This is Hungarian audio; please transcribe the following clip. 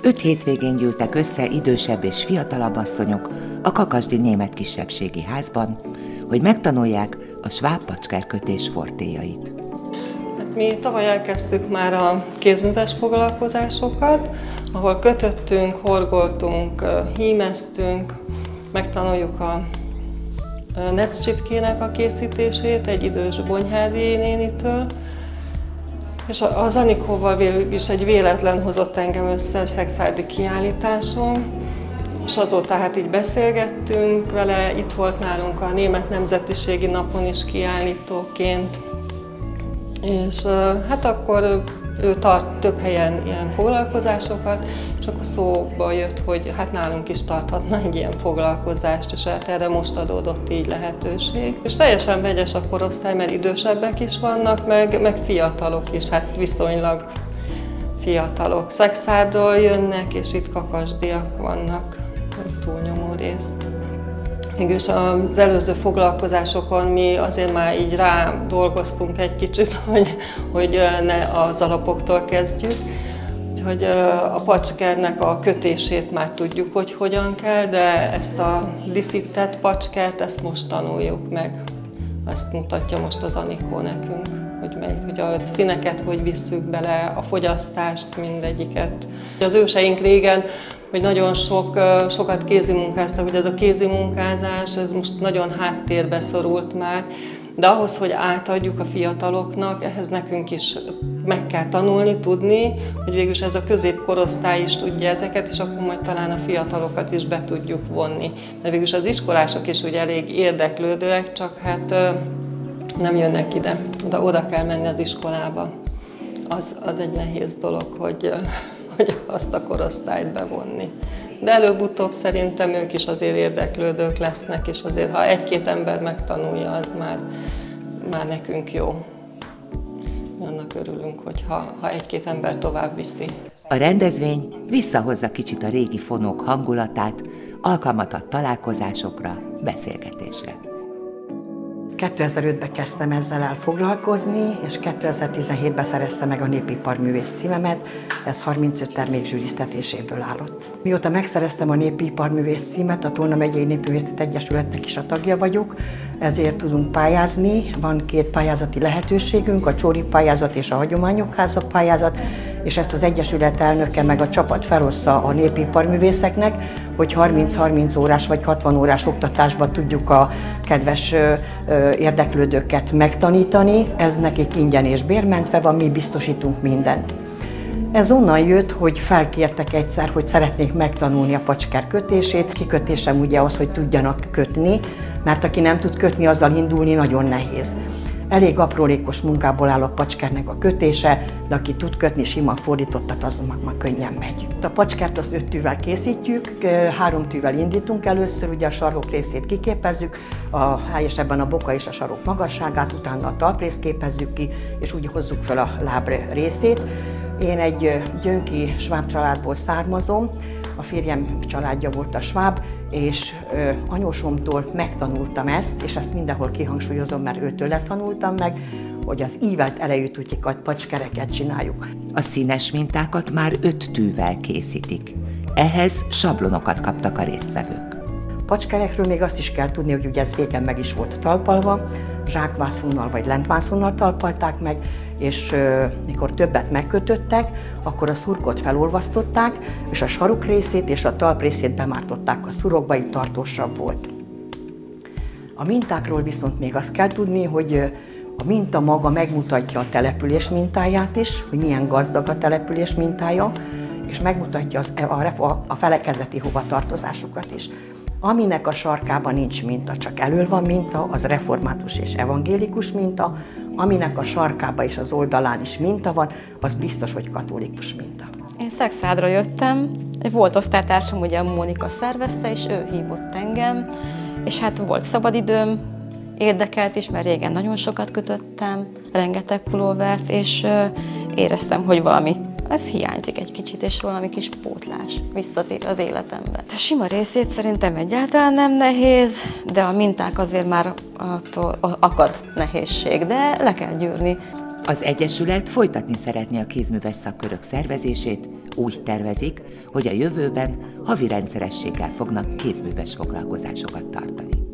5 hétvégén gyűltek össze idősebb és fiatalabb asszonyok a Kakasdi Német Kisebbségi Házban, hogy megtanulják a sváb pacskerkötés fortéjait. Mi tavaly elkezdtük már a kézműves foglalkozásokat, ahol kötöttünk, horgoltunk, hímeztünk, megtanuljuk a neccsipkének a készítését egy idős Bonyhádi nénitől, és az Anikóval is egy véletlen hozott engem össze a szexárdi kiállításon, és azóta hát így beszélgettünk vele, itt volt nálunk a Német Nemzetiségi Napon is kiállítóként, és hát akkor ő tart több helyen ilyen foglalkozásokat, és akkor szóba jött, hogy hát nálunk is tarthatna egy ilyen foglalkozást, és hát erre most adódott így lehetőség. És teljesen vegyes a korosztály, mert idősebbek is vannak, meg fiatalok is, hát viszonylag fiatalok. Szexárdról jönnek, és itt kakasdiak vannak túlnyomó részt. Mégis az előző foglalkozásokon mi azért már így rá dolgoztunk egy kicsit, hogy ne az alapoktól kezdjük. Úgyhogy a pacskernek a kötését már tudjuk, hogy hogyan kell, de ezt a díszített pacskert, ezt most tanuljuk meg. Ezt mutatja most az Anikó nekünk, hogy a színeket hogy visszük bele, a fogyasztást, mindegyiket. Az őseink régen, hogy nagyon sokat kézimunkáztak, hogy ez a kézimunkázás, ez most nagyon háttérbe szorult már, de ahhoz, hogy átadjuk a fiataloknak, ehhez nekünk is meg kell tanulni, tudni, hogy végülis ez a középkorosztály is tudja ezeket, és akkor majd talán a fiatalokat is be tudjuk vonni. Mert végülis az iskolások is ugye elég érdeklődőek, csak hát nem jönnek ide. Oda kell menni az iskolába. Az egy nehéz dolog, hogy azt a korosztályt bevonni. De előbb-utóbb szerintem ők is azért érdeklődők lesznek, és azért ha egy-két ember megtanulja, az már nekünk jó. Annak örülünk, ha egy-két ember tovább viszi. A rendezvény visszahozza kicsit a régi fonók hangulatát, alkalmat ad találkozásokra, beszélgetésre. 2005-ben kezdtem ezzel el foglalkozni, és 2017-ben szereztem meg a népiparművész címemet, ez 35 termék zsűriztetéséből állott. Mióta megszereztem a népiparművész címet, a Tolna Megyei Népművészeti Egyesületnek is a tagja vagyok, ezért tudunk pályázni, van 2 pályázati lehetőségünk, a Csóri pályázat és a Hagyományok Háza pályázat, és ezt az Egyesület elnöke meg a csapat felossza a népiparművészeknek, hogy 30-30 órás vagy 60 órás oktatásban tudjuk a kedves érdeklődőket megtanítani. Ez nekik ingyen és bérmentve van, mi biztosítunk mindent. Ez onnan jött, hogy felkértek egyszer, hogy szeretnék megtanulni a pacsker kötését. Kikötésem ugye az, hogy tudjanak kötni, mert aki nem tud kötni, azzal indulni nagyon nehéz. Elég aprólékos munkából áll a pacskernek a kötése, de aki tud kötni, sima fordítottat, az már könnyen megy. A pacskert azt 5 tűvel készítjük, 3 tűvel indítunk először, ugye a sarok részét kiképezzük, helyesebben a boka és a sarok magasságát, utána a talprészt képezzük ki, és úgy hozzuk fel a láb részét. Én egy gyönki sváb családból származom, a férjem családja volt a sváb, és anyósomtól megtanultam ezt, és ezt mindenhol kihangsúlyozom, mert őtől tanultam meg, hogy az ívelt elejűtútyi pacskereket csináljuk. A színes mintákat már 5 tűvel készítik. Ehhez sablonokat kaptak a résztvevők. Pacskerekről még azt is kell tudni, hogy ugye ez régen meg is volt talpalva, zsákvászonnal vagy lentvászonnal talpalták meg, és mikor többet megkötöttek, akkor a szurkot felolvasztották, és a sarok részét és a talp részét bemártották a szurokba, így tartósabb volt. A mintákról viszont még azt kell tudni, hogy a minta maga megmutatja a település mintáját is, hogy milyen gazdag a település mintája, és megmutatja a felekezeti hovatartozásukat is. Aminek a sarkában nincs minta, csak elől van minta, az református és evangélikus minta, aminek a sarkában és az oldalán is minta van, az biztos, hogy katolikus minta. Én Szexádra jöttem, volt osztálytársam, ugye a Mónika szervezte, és ő hívott engem, és hát volt szabadidőm, érdekelt is, mert régen nagyon sokat kötöttem, rengeteg pulóvert, és éreztem, hogy valami ez hiányzik egy kicsit, és valami kis pótlás visszatér az életembe. A sima részét szerintem egyáltalán nem nehéz, de a minták azért már attól akad nehézség, de le kell gyűrni. Az Egyesület folytatni szeretné a kézműves szakkörök szervezését most úgy tervezik, hogy a jövőben havi rendszerességgel fognak kézműves foglalkozásokat tartani.